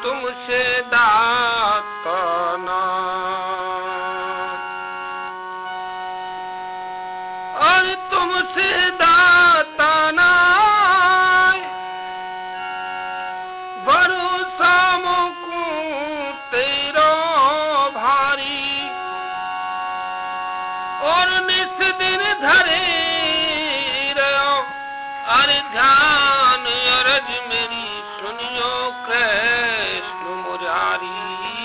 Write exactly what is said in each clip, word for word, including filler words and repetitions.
तुमसे दाता ना, और तुमसे दाता ना भरोसा मोकू तेरो भारी, और निस दिन धरे रहो अरे ध्यान अरज मेरी सुनियो कृष्ण मुरारी।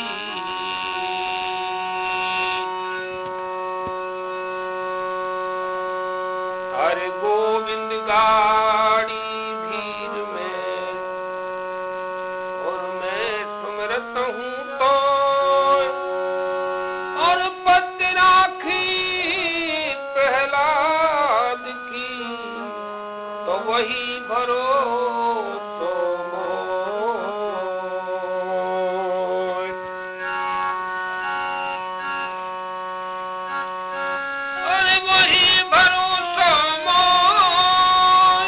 हरे गोविंद गाड़ी भीड़ में और मैं सुमरत हूँ तो, और पद राखी प्रहलाद की तो वही भरोसो मोय। अरे वही भरोसो मोय।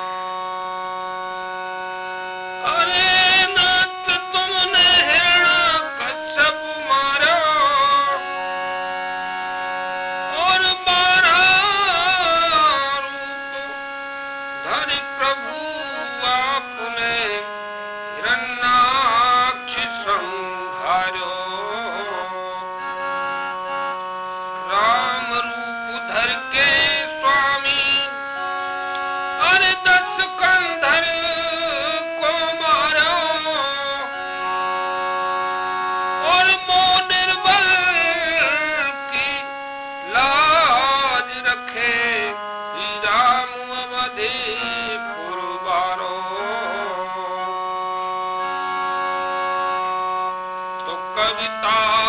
अरे नाथ तुमने हिरण्यकश्यप मारा, और बारह धरि प्रभु आपने हिरण्याक्ष संहारो, राम रूप धर के स्वामी अरे दस कंधर को मारो, और मोह निर्बल की लाज रखे श्री राम अवधेपुर बारो। तो कविता